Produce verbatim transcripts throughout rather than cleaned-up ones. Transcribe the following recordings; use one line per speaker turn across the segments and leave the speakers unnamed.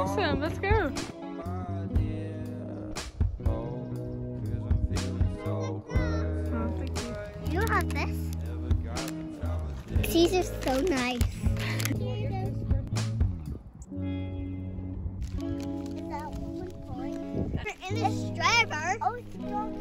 awesome. Let's go. Oh, thank you.
You have this. These are so nice. In the driver. Oh, it's not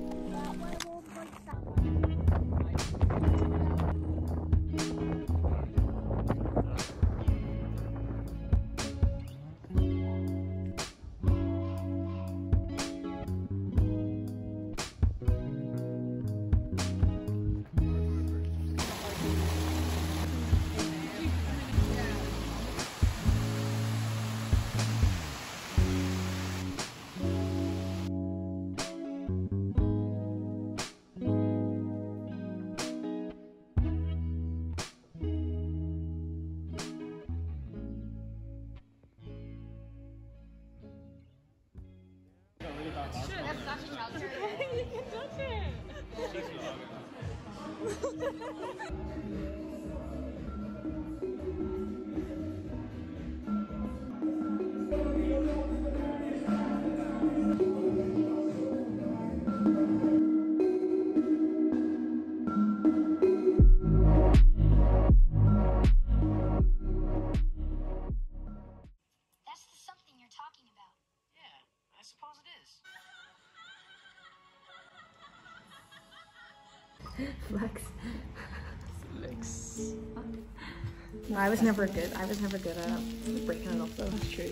Flex. Flex. No, I was never good. I was never good at breaking it up though. That's true.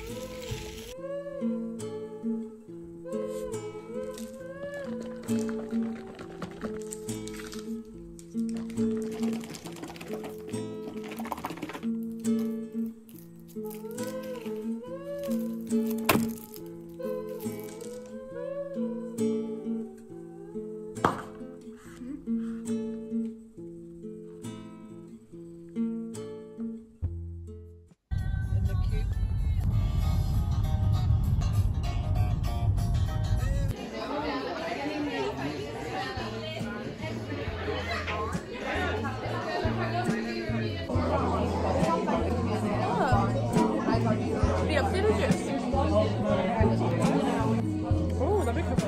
Oh, that'd be cool.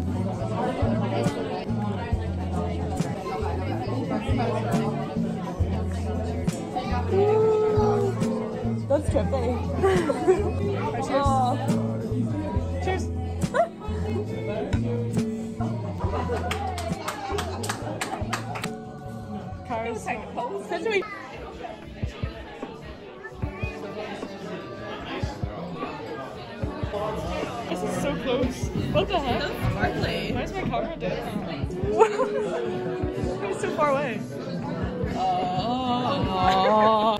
That's trippy. Oh. Cheers. Cars. Such a This is so close. What the heck? That's sparkly. Why is my camera doing that? It's so far away. Oh.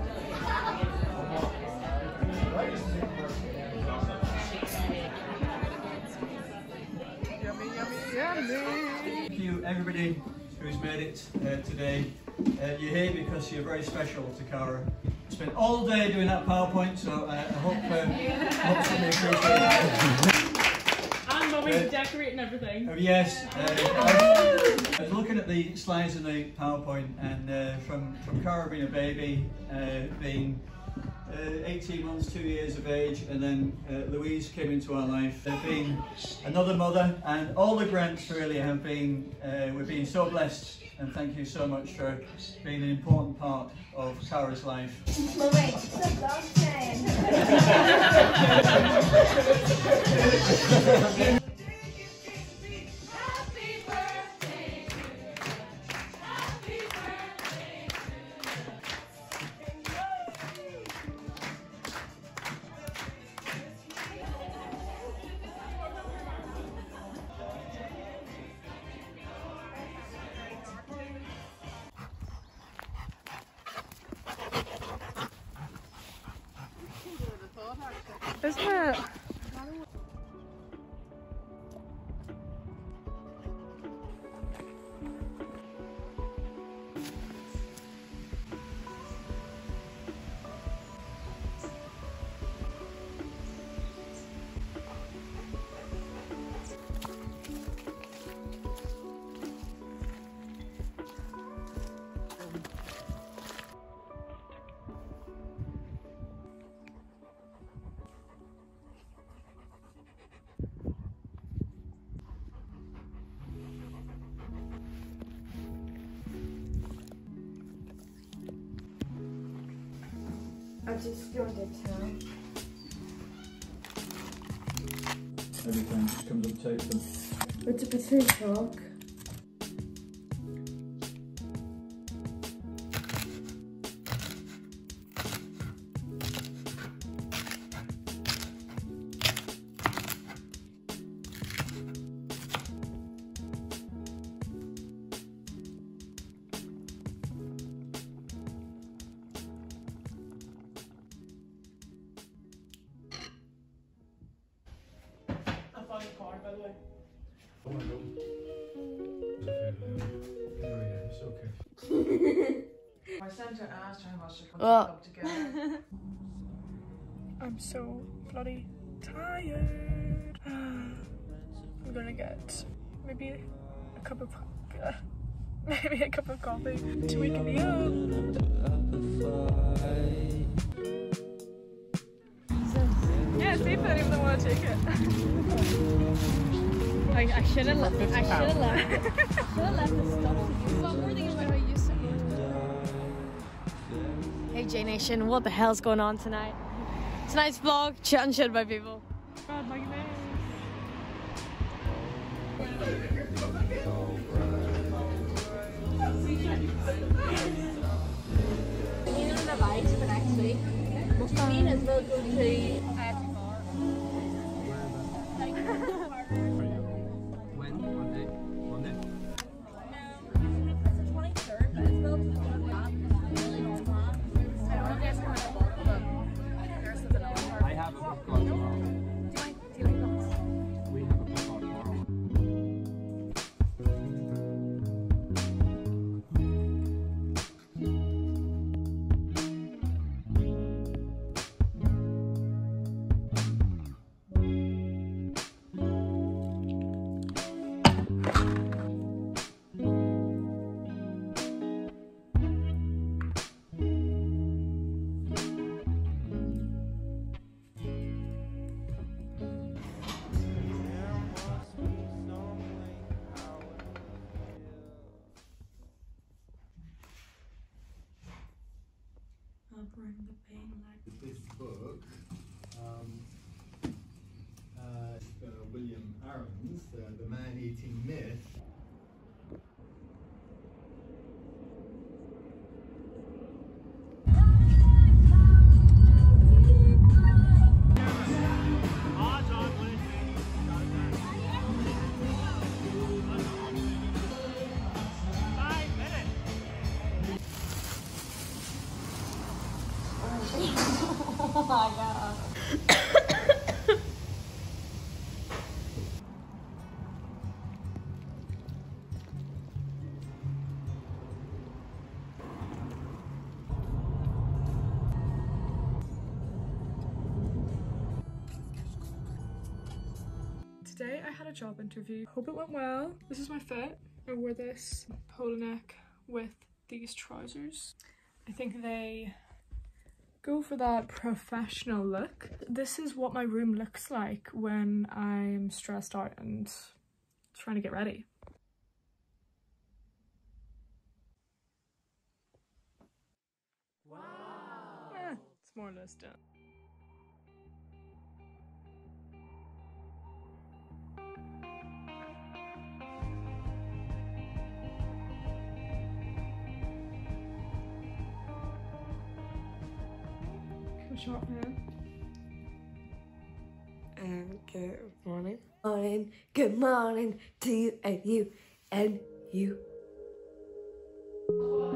Yummy, yummy, yummy.
Thank you, everybody who's made it uh, today. Uh, you're here because you're very special to Cara. Spent all day doing that PowerPoint, so uh, I hope, uh, I hope somebody appreciates it.
And Mommy's uh, decorating everything.
Uh, yes. Uh, I was looking at the slides in the PowerPoint, and uh, from, from Cara being a baby, uh, being uh, eighteen months, two years of age, and then uh, Louise came into our life. They've been another mother, and all the grants really have been, uh, we've been so blessed. And thank you so much for being an important part of Cara's life.
Isn't it? I just got it now.
Every time it comes up, take them.
It's a potato chalk.
Card, by the way.
Oh, I know. Oh yeah, it's okay.
I sent her and asked her how much she could
Oh.
up together. I'm so bloody tired. I'm gonna get maybe a cup of uh, maybe a cup of coffee to wake me up. Yeah, see if any of them want to take it.
I, I should have left. I should have left. I should have left the stuff. What were they about how you said? Hey J Nation, what the hell's going on tonight? Tonight's vlog, chat and shit by people.
God, my goodness.
You know the vibes for next week. Me and Isabel go to
This book, um, uh, uh, William Aaron's, uh, The Man-Eating Myth.
oh my god.
Today I had a job interview. Hope it went well. This is my fit. I wore this polo neck with these trousers. I think they go for that professional look. This is what my room looks like when I'm stressed out and trying to get ready. Wow! Eh, it's more or less done. Short man.
And good morning. Morning. Good morning to you and you and you.